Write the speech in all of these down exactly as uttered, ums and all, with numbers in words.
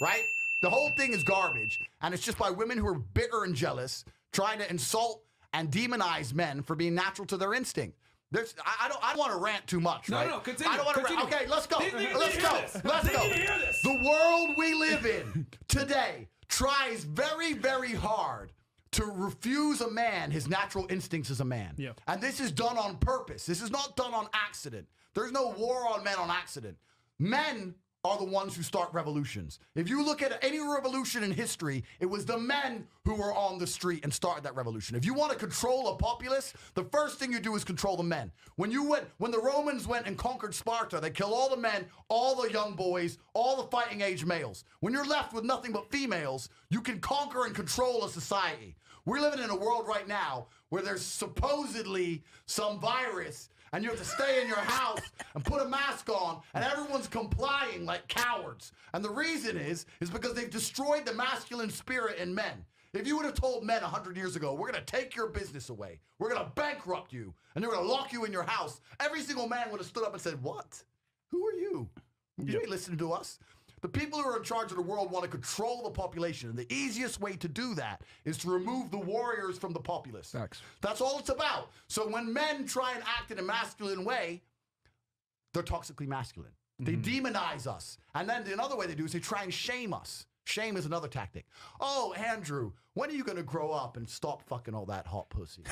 right? The whole thing is garbage, and it's just by women who are bitter and jealous, trying to insult and demonize men for being natural to their instinct. There's, I, I don't, I don't want to rant too much, no, right? No, no, continue. I don't want to rant. Okay, let's go. They, they, let's they go. This. Let's they go. Need to hear this. The world we live in today tries very, very hard to refuse a man his natural instincts as a man. Yeah. And this is done on purpose. This is not done on accident. There's no war on men on accident. Men are the ones who start revolutions. If you look at any revolution in history, it was the men who were on the street and started that revolution. If you want to control a populace, the first thing you do is control the men. When you went, when the Romans went and conquered Sparta, they killed all the men, all the young boys, all the fighting age males. When you're left with nothing but females, you can conquer and control a society. We're living in a world right now where there's supposedly some virus and you have to stay in your house and put a mask on, and everyone's complying like cowards. And the reason is, is because they've destroyed the masculine spirit in men. If you would have told men a hundred years ago, we're going to take your business away, we're going to bankrupt you, and they're going to lock you in your house, every single man would have stood up and said, what? Who are you? You ain't listening to us. The people who are in charge of the world want to control the population, and the easiest way to do that is to remove the warriors from the populace. Facts. That's all it's about. So when men try and act in a masculine way, they're toxically masculine. They mm-hmm. demonize us. And then another way they do is they try and shame us. Shame is another tactic. Oh, Andrew, when are you going to grow up and stop fucking all that hot pussy?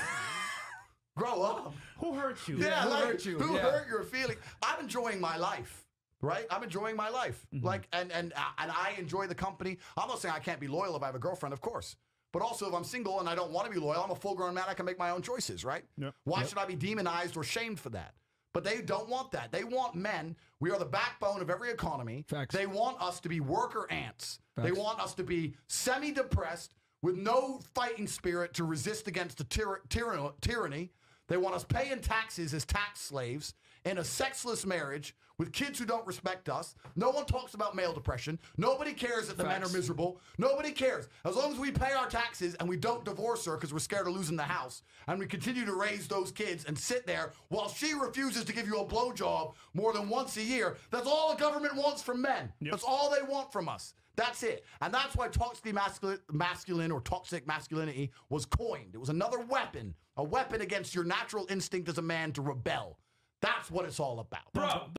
Grow up. Who hurt you? Yeah, yeah who like, hurt you? Who yeah. hurt your feeling? I'm enjoying my life. Right? I'm enjoying my life. Mm-hmm. Like, and, and, and I enjoy the company. I'm not saying I can't be loyal if I have a girlfriend, of course. But also, if I'm single and I don't want to be loyal, I'm a full-grown man. I can make my own choices, right? Yep. Why yep. should I be demonized or shamed for that? But they don't want that. They want men. We are the backbone of every economy. Facts. They want us to be worker ants. Facts. They want us to be semi-depressed with no fighting spirit to resist against the tyr tyr tyranny. They want us paying taxes as tax slaves in a sexless marriage with kids who don't respect us. No one talks about male depression. Nobody cares that the Facts. men are miserable. Nobody cares. As long as we pay our taxes and we don't divorce her because we're scared of losing the house, and we continue to raise those kids and sit there while she refuses to give you a blowjob more than once a year, that's all the government wants from men. Yep. That's all they want from us. That's it. And that's why toxically masculine, masculine or toxic masculinity was coined. It was another weapon, a weapon against your natural instinct as a man to rebel. That's what it's all about. Bro.